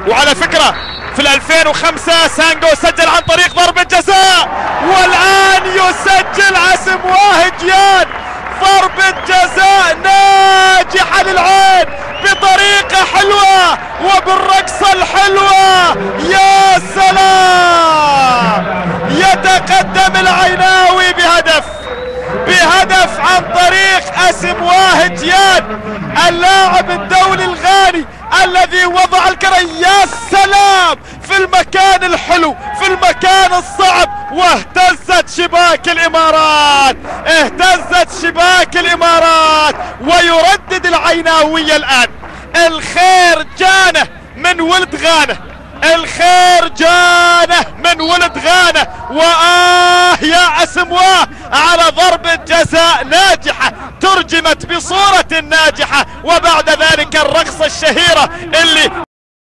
وعلى فكرة في 2005 سانجو سجل عن طريق ضربة جزاء، والآن يسجل أسمواه جيان ضربة جزاء ناجحة للعين بطريقة حلوة وبالرقصة الحلوة. يا سلام، يتقدم العيناوي بهدف عن طريق أسمواه جيان اللاعب الدولي الغاني الذي وضع الكرة. يا سلام، في المكان الحلو في المكان الصعب، واهتزت شباك الإمارات، اهتزت شباك الإمارات. ويردد العيناوي الآن: الخير جانه من ولد غانه، الخير جانه من ولد غانه. يا أسمواه على ضربة جزاء ناجحة ترجمت بصورة ناجحة، وبعد ذلك الرقصة الشهيرة اللي